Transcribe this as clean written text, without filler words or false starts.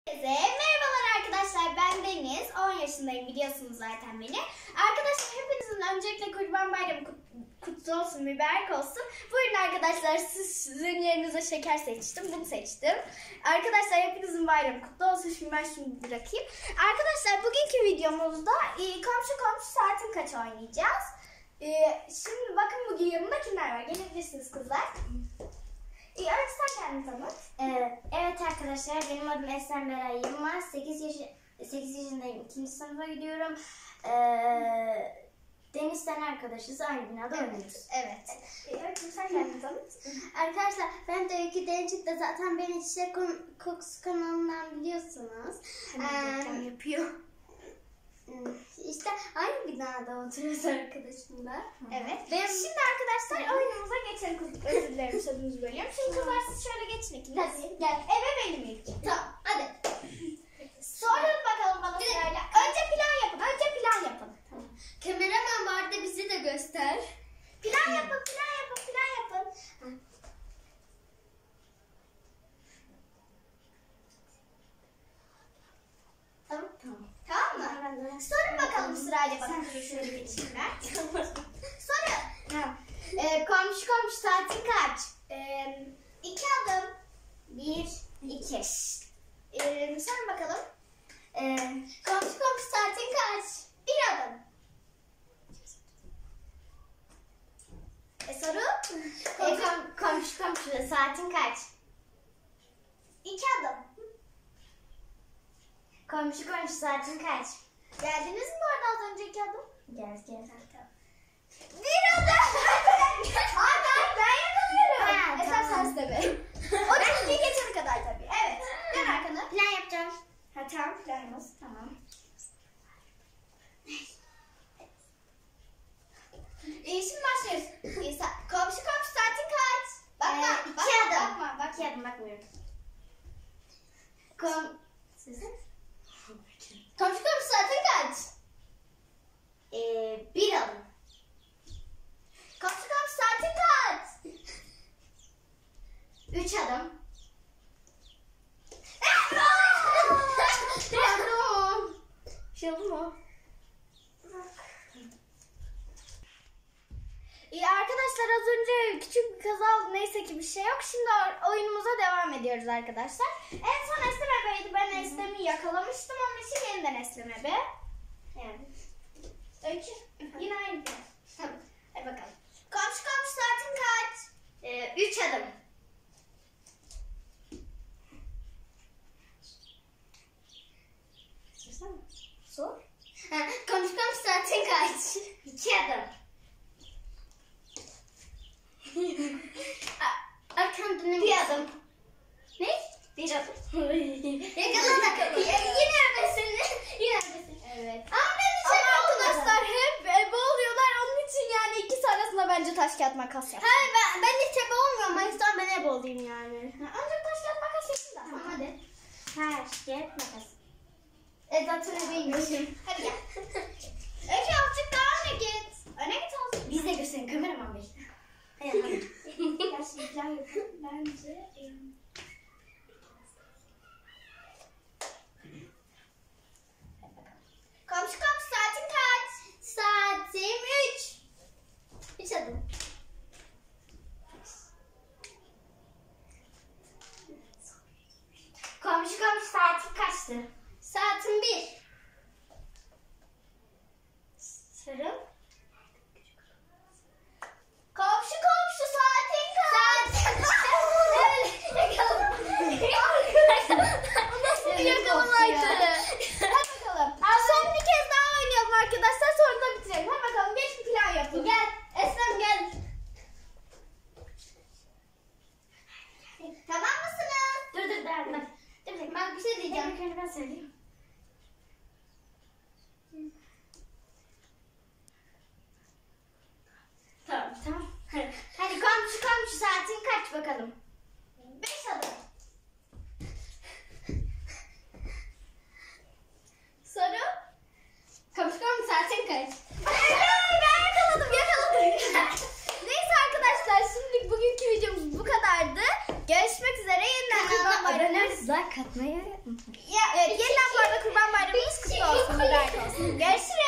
Merhabalar arkadaşlar, ben Deniz. 10 yaşındayım, biliyorsunuz zaten beni. Arkadaşlar hepinizin öncelikle Kurban Bayramı kutlu olsun, mübarek olsun. Buyurun arkadaşlar, sizin yerinize şeker seçtim, bunu seçtim. Arkadaşlar hepinizin bayramı kutlu olsun. Şimdi ben şunu bırakayım. Arkadaşlar bugünkü videomuzda komşu saatin kaç oynayacağız. Şimdi bakın bugün yanımda kimler var, gelebilirsiniz kızlar. Önce sen kendini tanıt. Evet arkadaşlar, benim adım Esen Beray Yılmaz. 8 yaşındayım. 2. sınıfa gidiyorum. Deniz'den arkadaşız. Aynı binada oynuyoruz. Evet. Önce sen kendini tanıt. Arkadaşlar ben de Öykü Dençik de zaten beni Çiçek Kokusu kanalından biliyorsunuz. Reklam yapıyor. İşte aynı binada oturuyoruz arkadaşımla. Evet. Şimdi arkadaşlar oyunumuza geçelim. Özür dilerim, sözünüzü bölüyorum. Şimdi kızlar siz şöyle geçin ikiniz. Gel eve benim ilk. Tamam hadi. Sorun bakalım bana sırayla. Önce plan yapın. Tamam. Kameraman vardı, bizi de göster. Plan yapın. Tamam mı? Sorun bakalım sırayla bana. Şöyle geçeyim ben. Sorun. Komşu saatin kaç? 2 adım. 1, 2. Sorun bakalım. Komşu saatin kaç? 1 adım. Soru? Komşu saatin kaç? 2 adım. Komşu saatin kaç? Geldiniz mi bu arada az önceki adım? Gel. 1 adım. Ben yakalıyorum. Esas sen isteme. O çizgiyi geçene kadar tabii. Evet. Dön arkana. Plan yapacağım. Tamam, planımız. Tamam. Şimdi başlıyoruz. Komşu saatin kaç? Bakma. 2 adım. Bakma. 2 adım bakmıyorum. Komşu saatin kaç? 1 adım. Komşu saatin kaç? 3 adım. Pardon. Şey oldu mu? Arkadaşlar az önce küçük bir kaza oldu. Neyse ki bir şey yok. Şimdi oyunumuza devam ediyoruz arkadaşlar. En son Eslem ebeydi. Ben Eslem'i yakalamıştım. Onun için yeniden Eslem ebe. Yani. Öykü. Yine aynı. Tamam. Hadi bakalım. Komşu saatin kaç? 3 adım. Sor. Komşu saatin kaç? 2 adım. Arkamda ne? 1 adım. Ne? 1 adım. Yakaladık. Yine öpesin. Evet. Ama ben Ama arkadaşlar hep ebe oluyorlar. Onun için yani ikisi arasında bence taş kağıt makas yap. Ben hiç ebe olmuyorum. O yüzden ben ebe olayım yani. Ancak taş kağıt makas yapın da. Tamam hadi. Taş kağıt makas. Zaten ebeymişim. Hadi gel. Öykü azıcık daha öne git. Öne git azıcık. Biz de gösterin kameraman bey. Hadi. Gerçekten yapın. Bence. Komşu saatin kaç? Saatim 3. 3 adım. Komşu saatin kaçtı? Saatin 1. Sarı. Komşu saatin kaç? Evet. Yakaladım. Nasıl bir yakalamaydı? Hadi bakalım. Son bir kez daha oynayalım arkadaşlar. Sonra da bitirelim. Hadi bakalım. Geç bir plan yapın. Gel. Eslem gel. Tamam mısınız? Dur. Ben bir şey diyeceğim. Ben söyleyeyim. Tamam. Hadi komşu saatin kaç bakalım? 5 adım. Soru. Komşu saatin kaç? Ben yakaladım. Neyse arkadaşlar, şimdilik bugünkü videomuz bu kadardı. Görüşmek üzere. Yeniden Kanala abone abone olmayı, like atmayı unutmayın. Evet, yeniden bu arada Kurban Bayramınız kutlu olsun. Mübarek olsun. Görüşürüz.